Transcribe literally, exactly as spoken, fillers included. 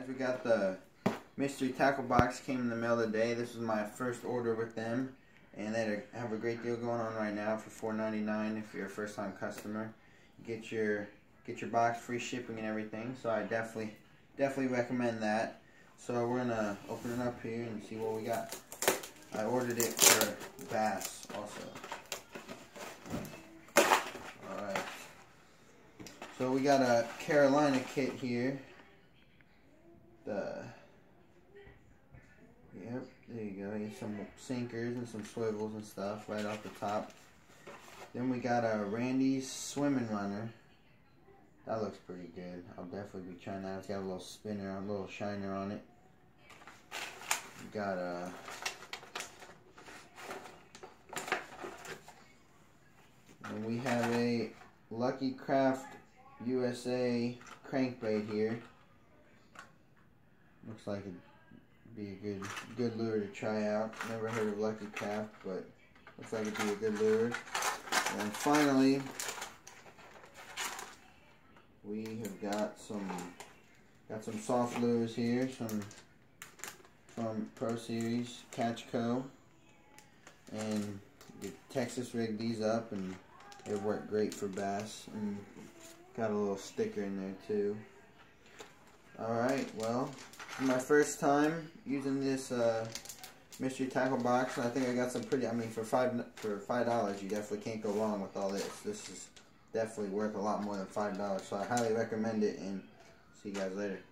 we got the mystery tackle box. Came in the mail today. This was my first order with them, and they have a great deal going on right now for four ninety-nine if you're a first-time customer. You get your get your box, free shipping and everything. So I definitely definitely recommend that. So we're gonna open it up here and see what we got. I ordered it for bass also. Alright. So we got a Carolina kit here. The Yep, there you go. Here's some sinkers and some swivels and stuff right off the top. Then we got a Randy's Swimming Runner. That looks pretty good. I'll definitely be trying that. It's got a little spinner, a little shiner on it. We got a and we have a Lucky Craft U S A crankbait here. Looks like it'd be a good good lure to try out. Never heard of Lucky Craft, but looks like it'd be a good lure. And finally, we have got some got some soft lures here, some from Pro Series Catch Co. And you Texas rig these up, and they work great for bass. And got a little sticker in there too. Alright, well, my first time using this uh, mystery tackle box, and I think I got some pretty, I mean, for five for five dollars, you definitely can't go wrong with all this. This is definitely worth a lot more than five dollars, so I highly recommend it, and see you guys later.